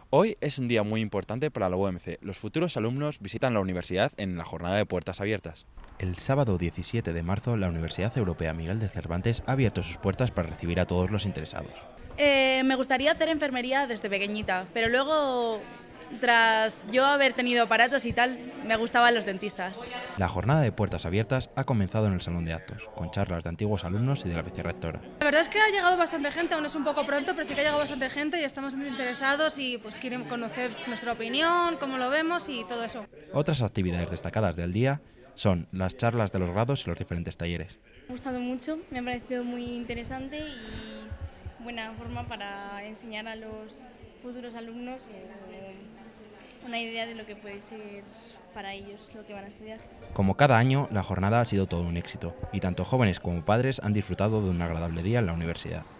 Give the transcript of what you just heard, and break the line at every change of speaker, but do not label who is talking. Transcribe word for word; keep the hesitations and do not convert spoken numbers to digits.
Hoy es un día muy importante para la U M C. Los futuros alumnos visitan la universidad en la jornada de puertas abiertas. El sábado diecisiete de marzo, la Universidad Europea Miguel de Cervantes ha abierto sus puertas para recibir a todos los interesados.
Eh, me gustaría hacer enfermería desde pequeñita, pero luego, tras yo haber tenido aparatos y tal, me gustaban los dentistas.
La jornada de puertas abiertas ha comenzado en el salón de actos, con charlas de antiguos alumnos y de la vicerrectora.
La verdad es que ha llegado bastante gente, aún es un poco pronto, pero sí que ha llegado bastante gente y estamos muy interesados y pues quieren conocer nuestra opinión, cómo lo vemos y todo eso.
Otras actividades destacadas del día son las charlas de los grados y los diferentes talleres.
Me ha gustado mucho, me ha parecido muy interesante y buena forma para enseñar a los futuros alumnos eh, una idea de lo que puede ser para ellos lo que van a estudiar.
Como cada año, la jornada ha sido todo un éxito y tanto jóvenes como padres han disfrutado de un agradable día en la universidad.